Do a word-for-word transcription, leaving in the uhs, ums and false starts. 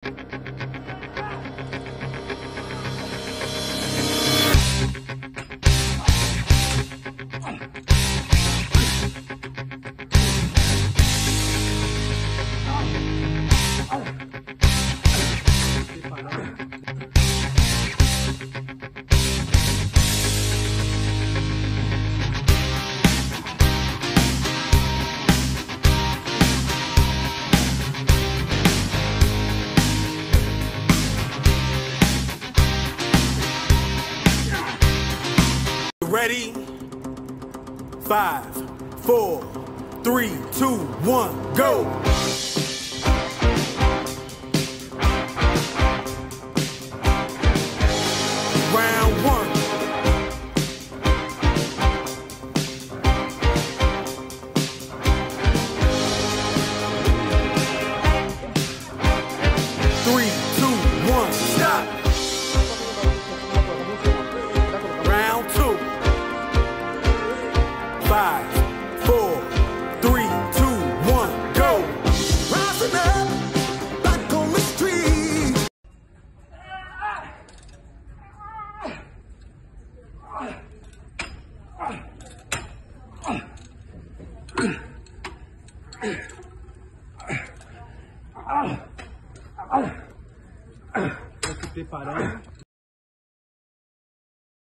Ready? Five, four, three, two, one, go! Round one. Three, two, one, stop! Round two. Five, four, three, two, one, go! Rising up, back on the street. Tô se preparando.